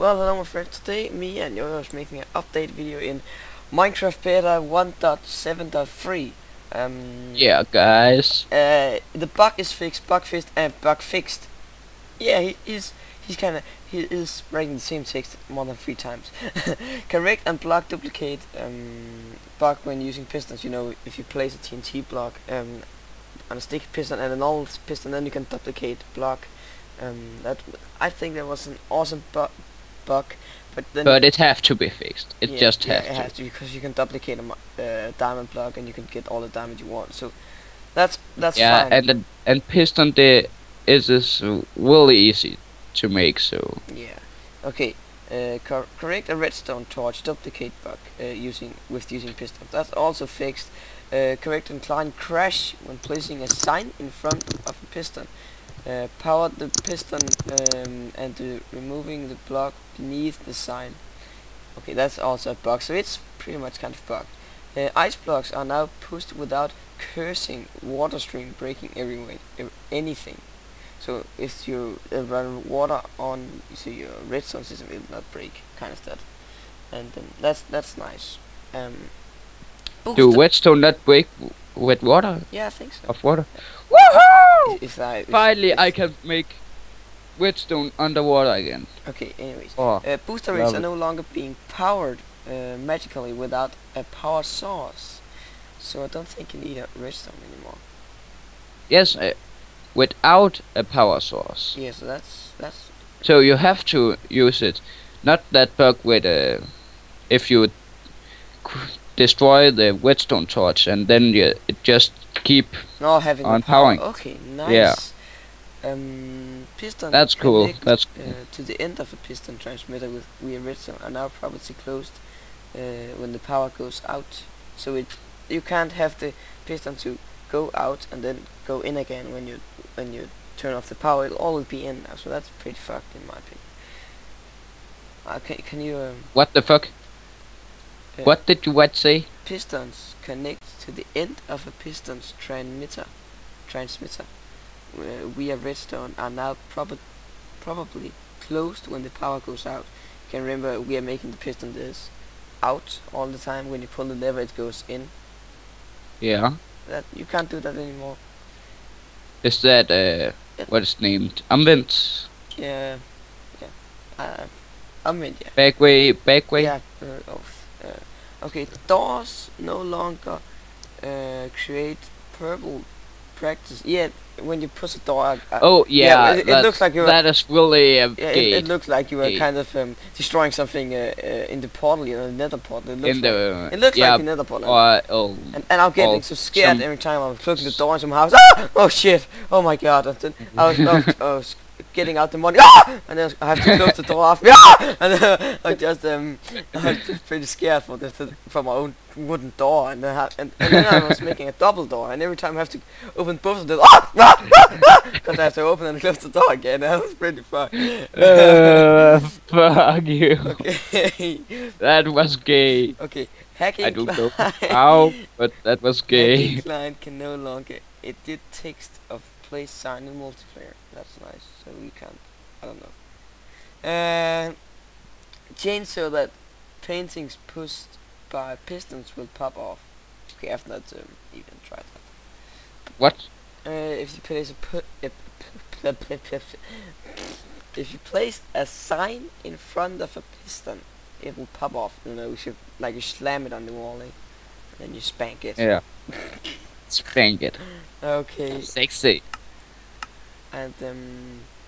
Well, hello my friends, today me and Yoyo's making an update video in Minecraft Beta 1.7.3. Yeah, guys. The bug is fixed, bug fixed, and bug fixed. Yeah, he's he is writing the same text more than 3 times. Correct and block duplicate bug when using pistons. You know, if you place a TNT block on a sticky piston and a normal piston, then you can duplicate block. That I think that was an awesome bug, but then It have to be fixed. It just it have to. has to, because you can duplicate a diamond block and you can get all the diamond you want. So that's Yeah, fine. and piston there is really easy to make. So Yeah. Okay. Correct a redstone torch duplicate bug using piston. That's also fixed. Correct incline crash when placing a sign in front of a piston. Power the piston and removing the block beneath the sign. Okay, that's also a bug, so it's pretty much kind of bugged. Ice blocks are now pushed without cursing water stream breaking anything. So if you run water on your redstone system, it will not break, kind of stuff. And that's nice. do redstone not break with water? Yeah, I think so. Of water. Yeah. Woohoo! Finally, I can make redstone underwater again. Okay, anyways. Oh, Booster rates are no longer being powered magically without a power source. So I don't think you need a redstone anymore. yes, without a power source. Yeah, so that's So you have to use it. Not that bug with if you destroy the redstone torch and then it just keep no having on the power. powering. Okay, nice. Yeah. Piston That's cool. connect, That's cool. to the end of a piston transmitter with via redstone are now properly closed when the power goes out. So you can't have the piston to go out and then go in again when you turn off the power. It'll always be in now. So that's pretty fucked in my opinion. Can you What the fuck? What did you say? pistons connect to the end of a piston's transmitter via redstone are now probably closed when the power goes out. You can remember we are making the piston this out all the time. When you pull the lever, it goes in. Yeah. That you can't do that anymore. Is that what is named? Ambient. Yeah. I mean, yeah. Back way. Yeah. Okay. Doors no longer create purple practice. Yeah. When you push a door. Oh yeah. It looks like you're. That is really a Yeah, gate. it looks like you were Gate. kind of destroying something in the portal, you know, the nether portal. It looks In the it looks yeah, like the nether portal. or And I'm getting or so scared some- every time I'm closing the door in some house. Ah! Oh shit! Oh my god! And then I was getting out the money. Ah! And then I have to close the door after me. Ah! And then I just I'm just pretty scared for my own wooden door. And then I was making a double door. And every time I have to open both of them. Because I have to open and close the door again. That was pretty fun. fuck you. Okay. That was gay. Okay. Hacking I don't know client. how, but that was Hacking gay. client can no longer edit text of place sign in multiplayer. That's nice. So we can't. I don't know. Change so that paintings pushed by pistons will pop off. Okay, I've not even tried that. What? If you place if you place a sign in front of a piston, it will pop off. You know, you slam it on the wall, and then you spank it. Yeah. Spank it. Okay, Sexy. and